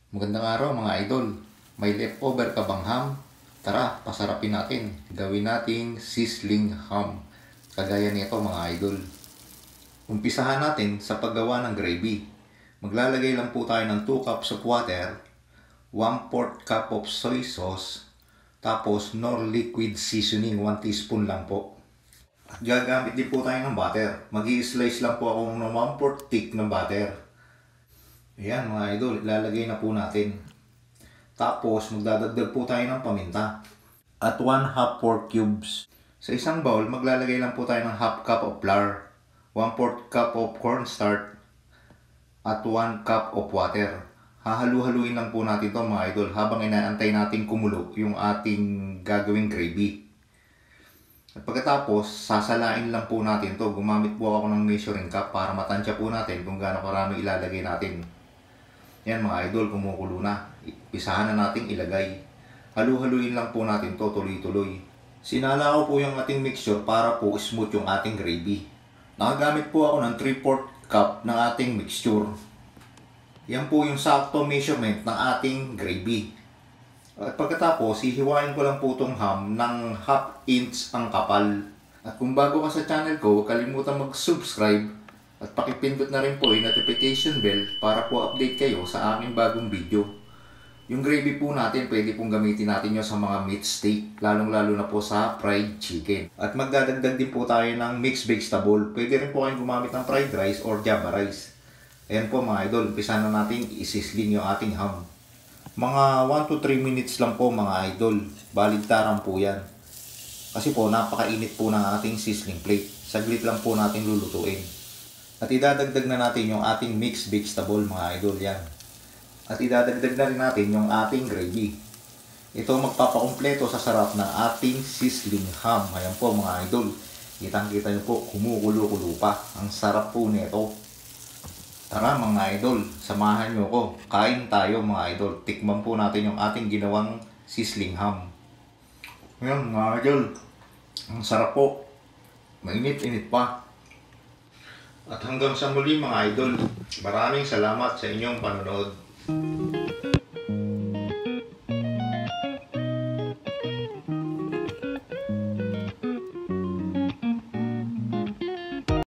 Magandang araw mga idol. May leftover ka bang ham? Tara, pasarapin natin. Gawin nating sizzling ham. Kagaya nito mga idol. Umpisahan natin sa paggawa ng gravy. Maglalagay lang po tayo ng 2 cups of water, 1/4 cup of soy sauce, tapos nor liquid seasoning, 1 teaspoon lang po. At gagamit din po tayo ng butter. Mag-i-slice lang po ako ng 1/4 thick ng butter. Ayan mga idol, ilalagay na po natin. Tapos magdadagdag po tayo ng paminta. At 1/2 pork cubes. Sa isang bowl, maglalagay lang po tayo ng 1/2 cup of flour, 1/4 cup of cornstarch, at 1 cup of water. Hahalu-haluin lang po natin ito mga idol habang inaantay natin kumulo yung ating gagawing gravy. At pagkatapos, sasalain lang po natin to. Gumamit po ako ng measuring cup para matansya po natin kung gaano karami ilalagay natin. Yan mga idol, kumukulo na. Pisahan na natin ilagay. Halu-haluin lang po natin to tuloy-tuloy. Sinala ko po yung ating mixture para po smooth yung ating gravy. Nakagamit po ako ng 3/4 cup ng ating mixture. Yan po yung sakto measurement ng ating gravy. At pagkatapos, hihiwain ko lang po itong ham ng 1/2 inch ang kapal. At kung bago ka sa channel ko, huwag kalimutan mag-subscribe at pakipindot na rin po yung notification bell para po update kayo sa aming bagong video. Yung gravy po natin, pwede pong gamitin natin yun sa mga meat steak, lalong-lalo na po sa fried chicken. At magdadagdag din po tayo ng mixed vegetable. Pwede rin po kayong gumamit ng fried rice or java rice. Ayan po mga idol, umpisa na natin isisling yung ating ham. Mga 1 to 3 minutes lang po mga idol. Baligtaran po yan. Kasi po napakainit po ng ating sizzling plate. Saglit lang po natin lulutuin. At idadagdag na natin yung ating mixed vegetable mga idol yan. At idadagdag na rin natin yung ating gravy. Ito magpapakumpleto sa sarap ng ating sizzling ham. Ayan po mga idol. Kitang-kita nyo po, kumukulo-kulo pa. Ang sarap po nito. Tara mga idol, samahan nyo ko. Kain tayo mga idol. Tikman po natin yung ating ginawang sizzling ham. Ayan mga idol. Ang sarap po. Mainit-init pa. At hanggang sa muli mga idol. Maraming salamat sa inyong panonood.